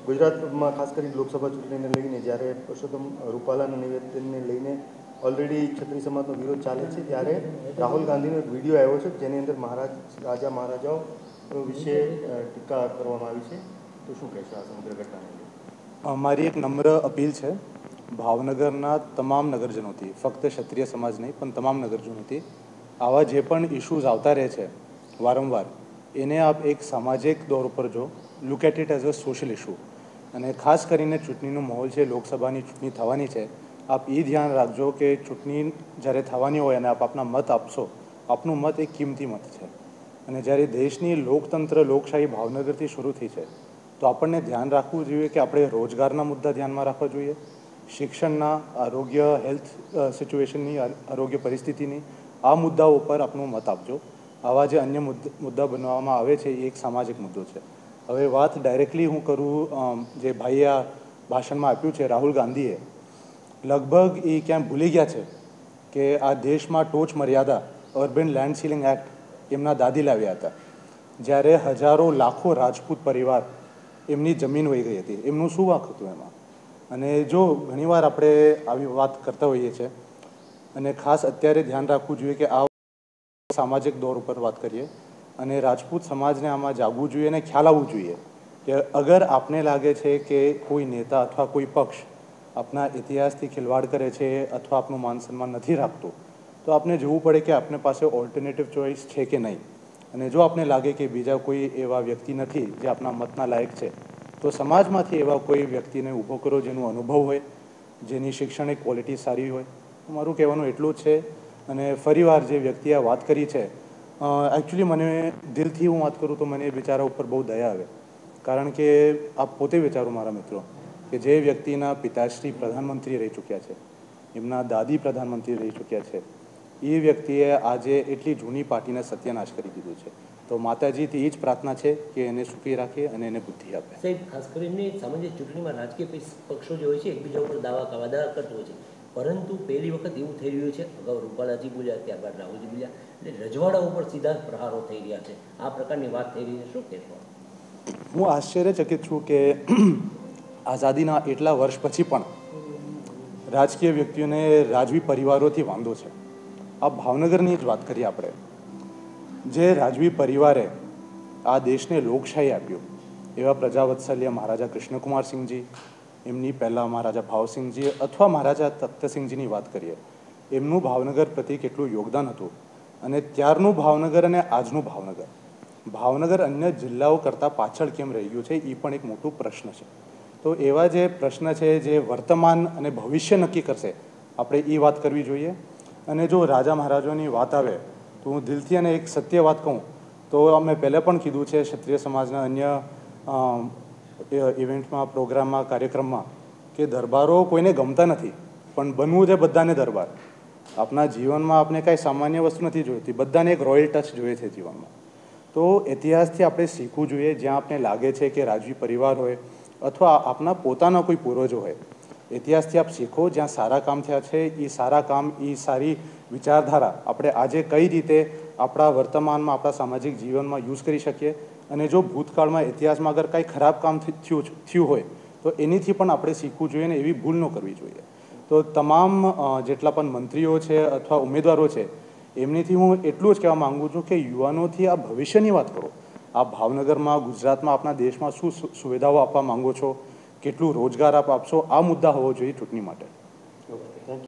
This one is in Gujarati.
ગુજરાતમાં ખાસ કરીને લોકસભા ચૂંટણીને લઈને જ્યારે પરસોત્તમ રૂપાલાના નિવેદનને લઈને ઓલરેડી ક્ષત્રિય સમાજનો વિરોધ ચાલે છે, ત્યારે રાહુલ ગાંધીનો એક વિડીયો આવ્યો છે જેની અંદર રાજા મહારાજાઓ વિશે ટીકા કરવામાં આવી છે. તો શું કહેશો આ સમગ્ર ઘટનાને? મારી એક નમ્ર અપીલ છે ભાવનગરના તમામ નગરજનોથી, ફક્ત ક્ષત્રિય સમાજ નહીં પણ તમામ નગરજનોથી, આવા જે પણ ઇશ્યુઝ આવતા રહે છે વારંવાર, એને આપ એક સામાજિક દોર ઉપર જો, look at it as a social issue. અને ખાસ કરીને ચૂંટણીનો માહોલ છે, લોકસભાની ચૂંટણી થવાની છે. આપ એ ધ્યાન રાખજો કે ચૂંટણી જ્યારે થવાની હોય અને આપ આપના મત આપશો, આપનું મત એક કિંમતી મત છે. અને જ્યારે દેશની લોકતંત્ર લોકશાહી ભાવનગરથી શરૂ થઈ છે, તો આપણને ધ્યાન રાખવું જોઈએ કે આપણે રોજગારના મુદ્દા ધ્યાનમાં રાખવા જોઈએ, શિક્ષણના, આરોગ્ય, હેલ્થ સિચ્યુએશનની, આરોગ્ય પરિસ્થિતિની, આ મુદ્દાઓ પર આપનું મત આપજો. આવા જે અન્ય મુદ્દા બનાવવામાં આવે છે એ એક સામાજિક મુદ્દો છે. હવે વાત ડાયરેક્ટલી હું કરું, જે ભાઈએ આ ભાષણમાં આપ્યું છે રાહુલ ગાંધીએ, લગભગ એ ક્યાં ભૂલી ગયા છે કે આ દેશમાં ટોચ મર્યાદા અર્બન લેન્ડ સીલિંગ એક્ટ એમના દાદી લાવ્યા હતા, જ્યારે હજારો લાખો રાજપૂત પરિવાર એમની જમીન વહી ગઈ હતી. એમનું શું વાંક હતું એમાં? અને જો ઘણીવાર આપણે આવી વાત કરતા હોઈએ છીએ, અને ખાસ અત્યારે ધ્યાન રાખવું જોઈએ કે આ સામાજિક દોર ઉપર વાત કરીએ, અને રાજપૂત સમાજને આમાં જાગવું જોઈએ અને ખ્યાલ આવવું જોઈએ કે અગર આપને લાગે છે કે કોઈ નેતા અથવા કોઈ પક્ષ આપના ઇતિહાસથી ખિલવાડ કરે છે અથવા આપનું માન સન્માન નથી રાખતું, તો આપને જોવું પડે કે આપને પાસે ઓલ્ટરનેટિવ ચોઇસ છે કે નહીં. અને જો આપને લાગે કે બીજા કોઈ એવા વ્યક્તિ નથી જે આપના મતના લાયક છે, તો સમાજમાંથી એવા કોઈ વ્યક્તિને ઊભો કરો જેનો અનુભવ હોય, જેની શૈક્ષણિક ક્વોલિટી સારી હોય. મારું કહેવાનું એટલું જ છે. અને ફરીવાર જે વ્યક્તિએ વાત કરી છે, એકચ્યુઅલી મને દિલથી હું વાત કરું તો મને એ બિચારા ઉપર બહુ દયા આવે. કારણ કે આપ પોતે વિચારો મારા મિત્રો કે જે વ્યક્તિના પિતાશ્રી પ્રધાનમંત્રી રહી ચૂક્યા છે, એમના દાદી પ્રધાનમંત્રી રહી ચૂક્યા છે, એ વ્યક્તિએ આજે એટલી જૂની પાર્ટીને સત્યનાશ કરી દીધું છે. તો માતાજીથી એ જ પ્રાર્થના છે કે એને સુખી રાખે અને એને બુદ્ધિ આપે. સાહેબ, ખાસ કરીને સામાન્ય ચૂંટણીમાં રાજકીય પક્ષો જે હોય છે એકબીજા ઉપર દાવા કરતો હોય છે, પરંતુ પહેલી વખત એવું થઈ રહ્યું છે, અગાઉ રૂપાલાજી બોલ્યા, ત્યારબાદ રાહુલજી બોલ્યા, એટલે રજવાડા ઉપર સીધા પ્રહારો થઈ રહ્યા છે. આ પ્રકારની વાત થઈ રહી છે, શું કહેશો? હું આશ્ચર્યચકિત છું કે આઝાદીના એટલા વર્ષ પછી પણ રાજકીય વ્યક્તિઓને રાજવી પરિવારોથી વાંધો છે. આ ભાવનગરની જ વાત કરીએ આપણે, જે રાજવી પરિવારે આ દેશને લોકશાહી આપ્યું, એવા પ્રજાવત્સલ્ય મહારાજા કૃષ્ણકુમારસિંહજી, એમની પહેલાં મહારાજા ભાવસિંહજી અથવા મહારાજા તખ્તસિંહજીની વાત કરીએ, એમનું ભાવનગર પ્રત્યે કેટલું યોગદાન હતું. અને ત્યારનું ભાવનગર અને આજનું ભાવનગર અન્ય જિલ્લાઓ કરતાં પાછળ કેમ રહી ગયું છે, એ પણ એક મોટો પ્રશ્ન છે. તો એવા જે પ્રશ્ન છે જે વર્તમાન અને ભવિષ્ય નક્કી કરશે, આપણે એ વાત કરવી જોઈએ. અને જો રાજા મહારાજાની વાત આવે તો હું દિલથી અને એક સત્ય વાત કહું તો અમે પહેલાં પણ કીધું છે ક્ષત્રિય સમાજના અન્ય ઇવેન્ટમાં, પ્રોગ્રામમાં, કાર્યક્રમમાં, કે દરબારો કોઈને ગમતા નથી, પણ બનવું છે બધાને દરબાર. આપણા જીવનમાં આપણે કાંઈ સામાન્ય વસ્તુ નથી જોઈતી, બધાને એક રોયલ ટચ જોઈએ છે જીવનમાં. તો ઇતિહાસથી આપણે શીખવું જોઈએ. જ્યાં આપણે લાગે છે કે રાજવી પરિવાર હોય અથવા આપના પોતાના કોઈ પૂર્વજો હોય, ઇતિહાસથી આપ શીખો. જ્યાં સારા કામ થયા છે, એ સારા કામ, એ સારી વિચારધારા આપણે આજે કઈ રીતે આપણા વર્તમાનમાં, આપણા સામાજિક જીવનમાં યુઝ કરી શકીએ. અને જો ભૂતકાળમાં, ઇતિહાસમાં અગર કાંઈ ખરાબ કામ થયું હોય તો એનીથી પણ આપણે શીખવું જોઈએ ને એવી ભૂલ ન કરવી જોઈએ. તો તમામ જેટલા પણ મંત્રીઓ છે અથવા ઉમેદવારો છે, એમનીથી હું એટલું જ કહેવા માગું છું કે યુવાનોથી આ ભવિષ્યની વાત કરો. આ ભાવનગરમાં, ગુજરાતમાં, આપણા દેશમાં શું સુવિધાઓ આપવા માંગો છો, કેટલું રોજગાર આપ આપશો, આ મુદ્દા હોવો જોઈએ ચૂંટણી માટે.